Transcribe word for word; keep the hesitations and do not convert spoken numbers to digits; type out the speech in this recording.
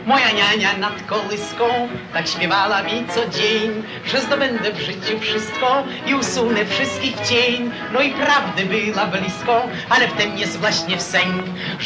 Moja niania nad kołyską tak śpiewała mi co dzień, że zdobędę w życiu wszystko i usunę wszystkich cień. No i prawdy była blisko, ale wtem jest właśnie wsęk,